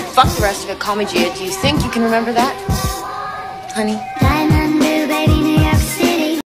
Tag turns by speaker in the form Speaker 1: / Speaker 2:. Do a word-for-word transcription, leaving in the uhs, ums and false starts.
Speaker 1: Fuck the rest of it. Call me Gia. Do you think you can remember that, honey?